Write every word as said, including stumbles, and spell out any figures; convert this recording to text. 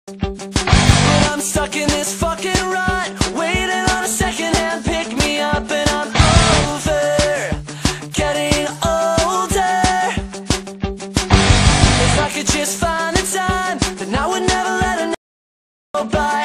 But I'm stuck in this fucking rut, waiting on a second-hand pick-me up, and I'm over getting older. If I could just find the time, then I would never let a n***a go by.